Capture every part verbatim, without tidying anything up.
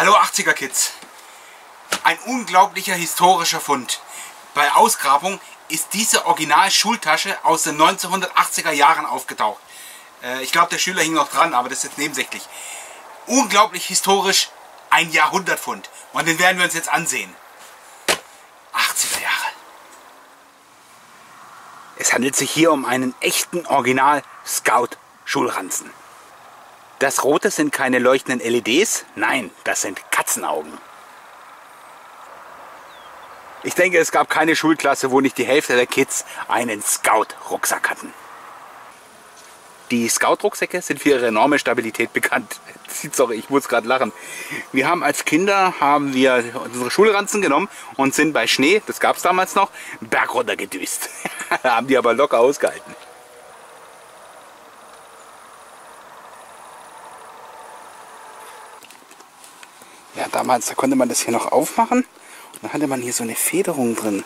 Hallo achtziger Kids. Ein unglaublicher historischer Fund. Bei Ausgrabung ist diese Original-Schultasche aus den neunzehnhundertachtziger Jahren aufgetaucht. Äh, ich glaube, der Schüler hing noch dran, aber das ist jetzt nebensächlich. Unglaublich historisch, ein Jahrhundertfund. Und den werden wir uns jetzt ansehen. achtziger Jahre. Es handelt sich hier um einen echten Original-Scout-Schulranzen. Das Rote sind keine leuchtenden L E Ds, nein, das sind Katzenaugen. Ich denke, es gab keine Schulklasse, wo nicht die Hälfte der Kids einen Scout-Rucksack hatten. Die Scout-Rucksäcke sind für ihre enorme Stabilität bekannt. Sorry, ich muss gerade lachen. Wir haben als Kinder haben wir unsere Schulranzen genommen und sind bei Schnee, das gab es damals noch, einen Berg runter gedüst. Haben die aber locker ausgehalten. Ja, damals da konnte man das hier noch aufmachen und dann hatte man hier so eine Federung drin.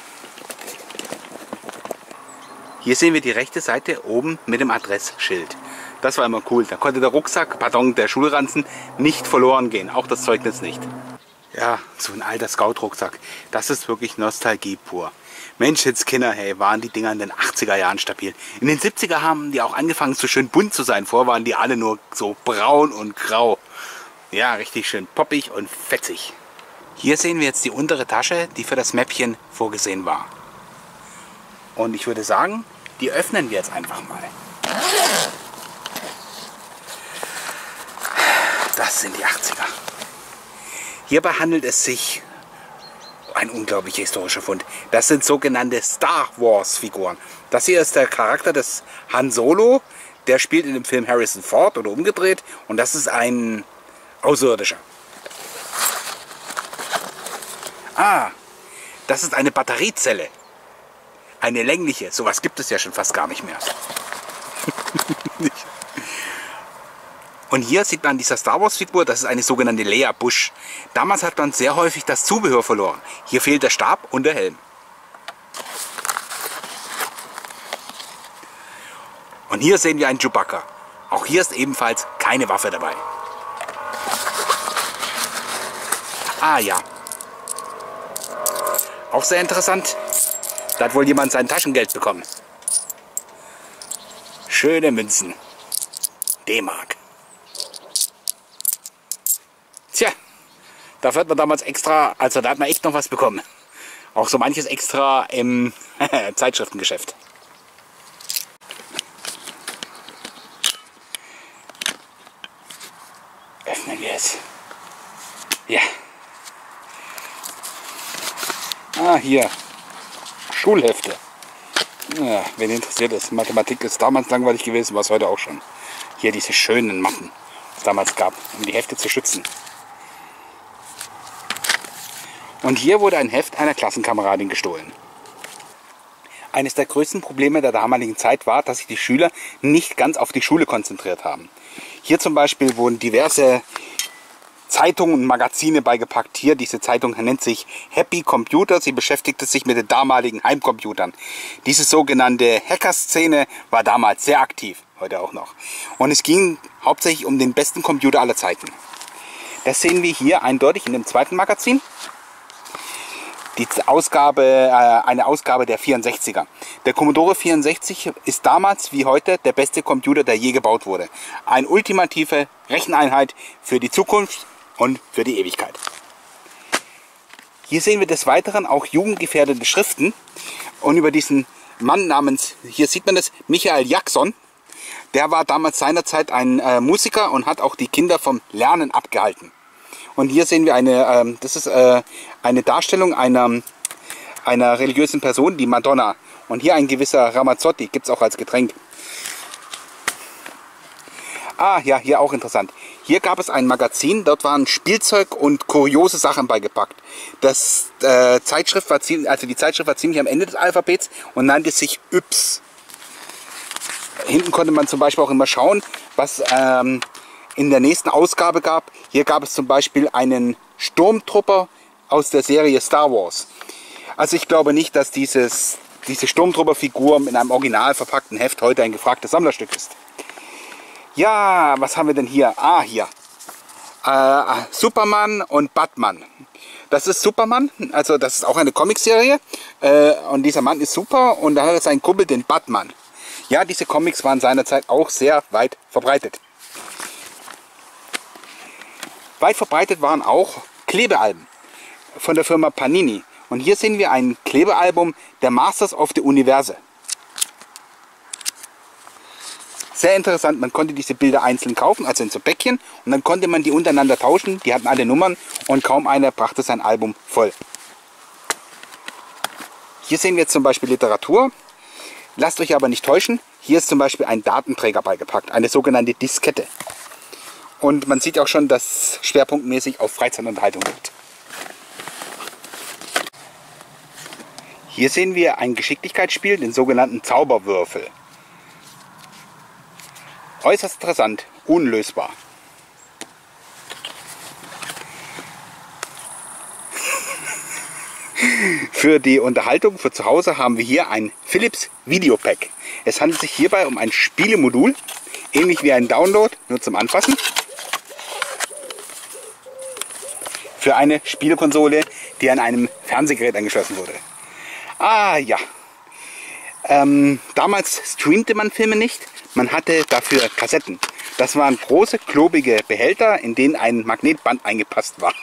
Hier sehen wir die rechte Seite oben mit dem Adressschild. Das war immer cool. Da konnte der Rucksack, pardon, der Schulranzen nicht verloren gehen. Auch das Zeugnis nicht. Ja, so ein alter Scout-Rucksack. Das ist wirklich Nostalgie pur. Menschenskinder, hey, waren die Dinger in den achtziger Jahren stabil. In den siebziger haben die auch angefangen, so schön bunt zu sein. Vorher waren die alle nur so braun und grau. Ja, richtig schön poppig und fetzig. Hier sehen wir jetzt die untere Tasche, die für das Mäppchen vorgesehen war. Und ich würde sagen, die öffnen wir jetzt einfach mal. Das sind die achtziger. Hierbei handelt es sich um ein unglaublicher historischer Fund. Das sind sogenannte Star Wars Figuren. Das hier ist der Charakter des Han Solo. Der spielt in dem Film Harrison Ford oder umgedreht. Und das ist ein Außerirdischer. Ah, das ist eine Batteriezelle. Eine längliche. Sowas gibt es ja schon fast gar nicht mehr. Und hier sieht man dieser Star Wars Figur, das ist eine sogenannte Leia Bush. Damals hat man sehr häufig das Zubehör verloren. Hier fehlt der Stab und der Helm. Und hier sehen wir einen Chewbacca. Auch hier ist ebenfalls keine Waffe dabei. Ah ja. Auch sehr interessant. Da hat wohl jemand sein Taschengeld bekommen. Schöne Münzen. D-Mark. Tja, da wird man damals extra, also da hat man echt noch was bekommen. Auch so manches extra im Zeitschriftengeschäft. Öffnen wir es. Ja. Ah, hier. Schulhefte. Ja, wen interessiert es? Mathematik ist damals langweilig gewesen, war es heute auch schon. Hier diese schönen Mappen, die es damals gab, um die Hefte zu schützen. Und hier wurde ein Heft einer Klassenkameradin gestohlen. Eines der größten Probleme der damaligen Zeit war, dass sich die Schüler nicht ganz auf die Schule konzentriert haben. Hier zum Beispiel wurden diverse Zeitungen und Magazine beigepackt. Hier, diese Zeitung nennt sich Happy Computer. Sie beschäftigte sich mit den damaligen Heimcomputern. Diese sogenannte Hacker-Szene war damals sehr aktiv, heute auch noch. Und es ging hauptsächlich um den besten Computer aller Zeiten. Das sehen wir hier eindeutig in dem zweiten Magazin. Die Ausgabe, äh, eine Ausgabe der vierundsechziger. Der Commodore vierundsechzig ist damals wie heute der beste Computer, der je gebaut wurde. Eine ultimative Recheneinheit für die Zukunft und für die Ewigkeit. Hier sehen wir des Weiteren auch jugendgefährdende Schriften. Und über diesen Mann namens, hier sieht man es, Michael Jackson. Der war damals seinerzeit ein äh, Musiker und hat auch die Kinder vom Lernen abgehalten. Und hier sehen wir eine, ähm, das ist äh, eine Darstellung einer, einer religiösen Person, die Madonna. Und hier ein gewisser Ramazzotti, gibt es auch als Getränk. Ah, ja, hier auch interessant. Hier gab es ein Magazin, dort waren Spielzeug und kuriose Sachen beigepackt. Das, äh, Zeitschrift war ziemlich, also die Zeitschrift war ziemlich am Ende des Alphabets und nannte sich Yps. Hinten konnte man zum Beispiel auch immer schauen, was ähm, in der nächsten Ausgabe gab. Hier gab es zum Beispiel einen Sturmtrupper aus der Serie Star Wars. Also ich glaube nicht, dass dieses, diese Sturmtrupper-Figur in einem original verpackten Heft heute ein gefragtes Sammlerstück ist. Ja, was haben wir denn hier? Ah, hier. äh, Superman und Batman. Das ist Superman, also das ist auch eine Comicserie. Äh, und dieser Mann ist super und da hat er seinen Kumpel, den Batman. Ja, diese Comics waren seinerzeit auch sehr weit verbreitet. Weit verbreitet waren auch Klebealben von der Firma Panini. Und hier sehen wir ein Klebealbum der Masters of the Universe. Sehr interessant, man konnte diese Bilder einzeln kaufen, also in so Päckchen, und dann konnte man die untereinander tauschen, die hatten alle Nummern und kaum einer brachte sein Album voll. Hier sehen wir jetzt zum Beispiel Literatur. Lasst euch aber nicht täuschen, hier ist zum Beispiel ein Datenträger beigepackt, eine sogenannte Diskette. Und man sieht auch schon, dass schwerpunktmäßig auf Freizeitunterhaltung liegt. Hier sehen wir ein Geschicklichkeitsspiel, den sogenannten Zauberwürfel. Äußerst interessant, unlösbar. Für die Unterhaltung für zu Hause haben wir hier ein Philips Videopack. Es handelt sich hierbei um ein Spielemodul, ähnlich wie ein Download, nur zum Anfassen. Für eine Spielekonsole, die an einem Fernsehgerät angeschlossen wurde. Ah ja, ähm, damals streamte man Filme nicht, man hatte dafür Kassetten. Das waren große, klobige Behälter, in denen ein Magnetband eingepasst war.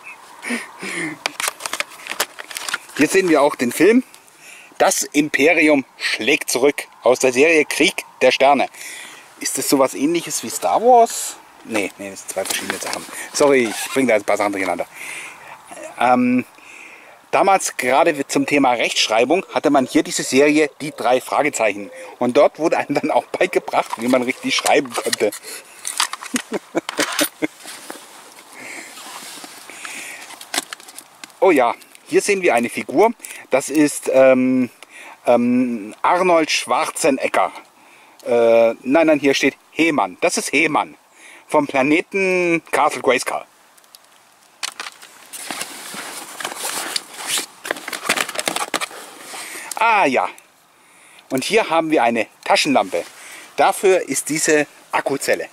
Hier sehen wir auch den Film Das Imperium schlägt zurück aus der Serie Krieg der Sterne. Ist das sowas ähnliches wie Star Wars? Nee, nee, das sind zwei verschiedene Sachen. Sorry, ich bringe da ein paar Sachen durcheinander. Ähm, damals, gerade zum Thema Rechtschreibung, hatte man hier diese Serie Die drei Fragezeichen. Und dort wurde einem dann auch beigebracht, wie man richtig schreiben konnte. Oh ja, hier sehen wir eine Figur. Das ist ähm, ähm, Arnold Schwarzenegger. Äh, nein, nein, hier steht He-Man. Das ist He-Man vom Planeten Castle Grayskull. Ah ja, und hier haben wir eine Taschenlampe. Dafür ist diese Akkuzelle.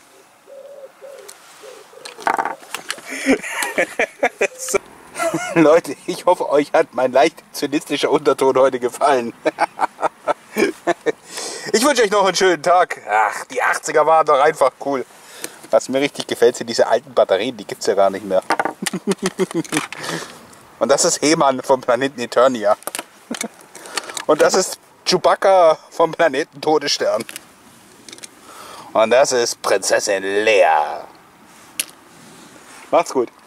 So. Leute, ich hoffe, euch hat mein leicht zynistischer Unterton heute gefallen. Ich wünsche euch noch einen schönen Tag. Ach, die achtziger waren doch einfach cool. Was mir richtig gefällt, sind diese alten Batterien, die gibt es ja gar nicht mehr. Und das ist He-Man vom Planeten Eternia. Und das ist Chewbacca vom Planeten Todesstern. Und das ist Prinzessin Leia. Macht's gut.